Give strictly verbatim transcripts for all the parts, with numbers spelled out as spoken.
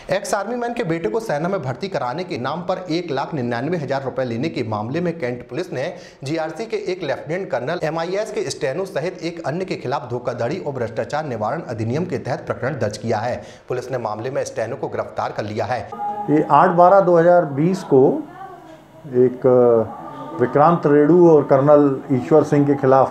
Ex army man के बेटे को सेना में भर्ती कराने के नाम पर एक लाख निन्यानवे हजार रुपए लेने के मामले में कैंट पुलिस ने जीआरसी के एक लेफ्टिनेंट कर्नल, एमआईएस के स्टेनो सहित एक अन्य के खिलाफ धोखाधड़ी और भ्रष्टाचार निवारण अधिनियम के तहत प्रकरण दर्ज किया है। पुलिस ने मामले में स्टेनो को गिरफ्तार कर लिया है। ये आठ बारह दो हजार बीस को एक विक्रांत रेणु और कर्नल ईश्वर सिंह के खिलाफ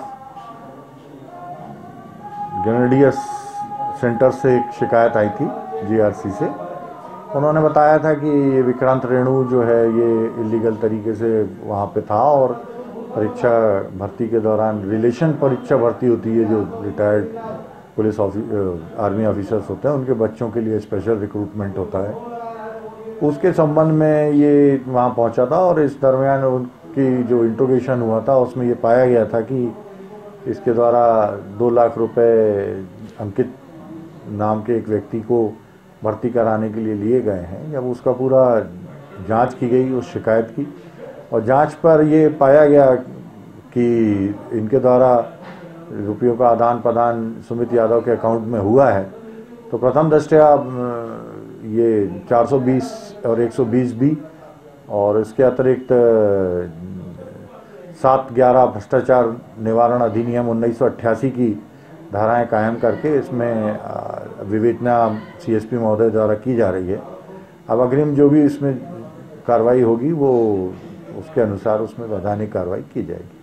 ग्रेनेडियर्स सेंटर से एक शिकायत आई थी जीआरसी से। उन्होंने बताया था कि ये विक्रांत रेणु जो है ये इलीगल तरीके से वहाँ पे था और परीक्षा भर्ती के दौरान रिलेशन परीक्षा भर्ती होती है जो रिटायर्ड पुलिस आर्मी ऑफिसर्स होते हैं उनके बच्चों के लिए स्पेशल रिक्रूटमेंट होता है, उसके संबंध में ये वहाँ पहुँचा था और इस दरमियान उनकी जो इंट्रोगेशन हुआ था उसमें ये पाया गया था कि इसके द्वारा दो लाख रुपए अंकित नाम के एक व्यक्ति को भर्ती कराने के लिए लिए गए हैं। जब उसका पूरा जांच की गई उस शिकायत की और जांच पर ये पाया गया कि इनके द्वारा रुपयों का आदान प्रदान सुमित यादव के अकाउंट में हुआ है, तो प्रथम दृष्टया ये चार सौ बीस और एक सौ बीस बी और इसके अतिरिक्त सात ग्यारह भ्रष्टाचार निवारण अधिनियम उन्नीस सौ अट्ठासी की धाराएं कायम करके इसमें विवेचना सीएसपी महोदय द्वारा की जा रही है। अब अग्रिम जो भी इसमें कार्रवाई होगी वो उसके अनुसार उसमें वैधानिक कार्रवाई की जाएगी।